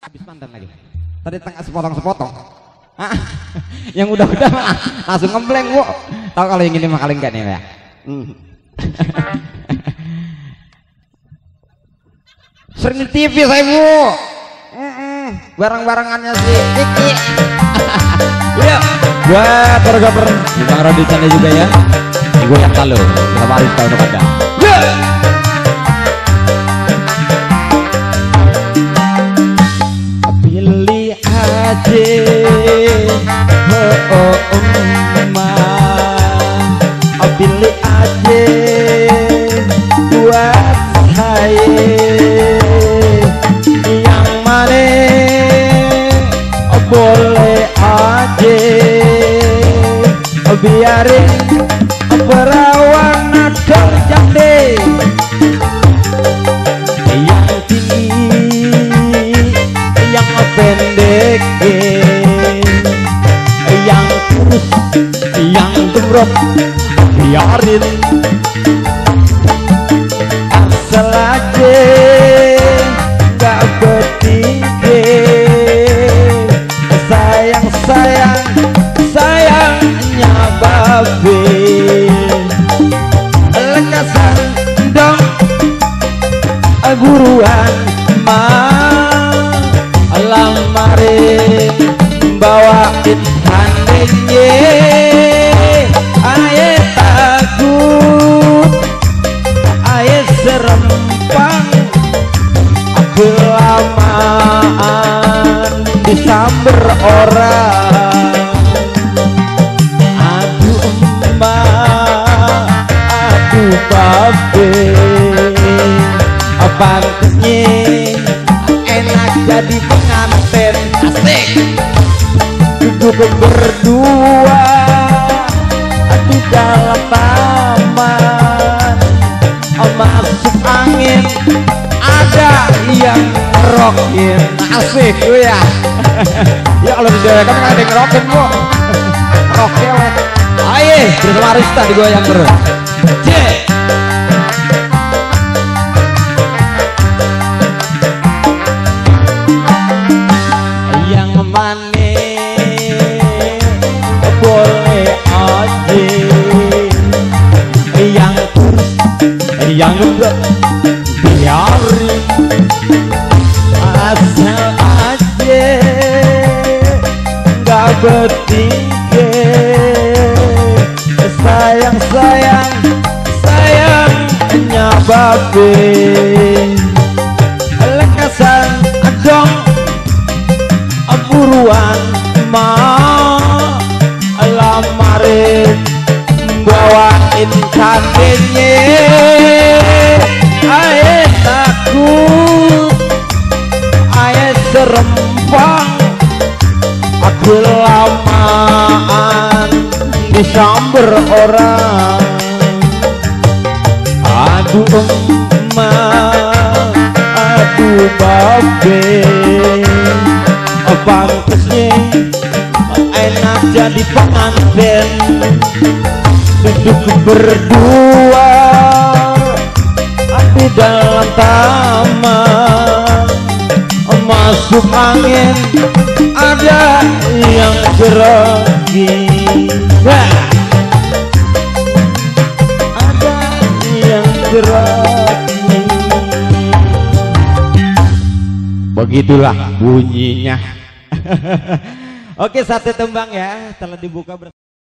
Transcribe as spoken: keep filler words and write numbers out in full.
habis mantan lagi. Tadi tengah sepotong-sepotong. Ah, yang udah-udah langsung ngembleng, Bu. Tahu kalau yang ini mah kali enggak nih ya? Hmm. Sering di T V saya, Bu. Barang-barangannya sih Iki. Iya. Buat fotografer Bang Rodi sana juga ya. Ibu yang lalu bersama Arista untuk Anda. Ya. Pilih aja. Oh, oh, oh, pilih aja buat saya yang mana boleh aja biarin perawan adang jande yang tinggi yang pendek yang kurus yang gemrot biarin asal aja gak bertiga sayang sayang sayangnya babe lekasan dong buruan mah lamarin bawain handengnya aye takut aye serempang kelamaan disamber orang. Aduh emak aduh babe pantasnya enak jadi pengantin asik duduk berdua di dalam taman masuk angin ada yang ngerokin asik lu ya. Ya kalau di daerah kan ada yang ngerokin, Bu. Roknya wet ayo bersama Arista digoyang terus. Cek yang mana boleh aja yang kurus yang enggak biarin asal aja gak bertiga sayang sayang sayangnya babe lekasan adong buruan mah lamarin bawain kandengnya aye takut aye serempang aku lamaan disamber orang. Aduh emak aduh babe pantasnya enak jadi pengantin duduk berdua di dalam taman masuk angin ada yang grogi ada yang grogi. Begitulah bunyinya. Oke, satu tembang ya telah dibuka bersama.